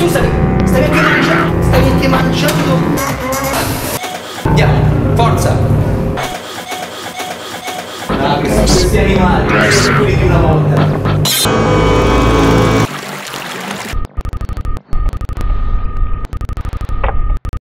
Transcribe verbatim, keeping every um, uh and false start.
Tu stavi, stavi anche mangiando, stavi anche mangiando. Andiamo, forza. Ah, che sono questi animali, sono quelli di una volta.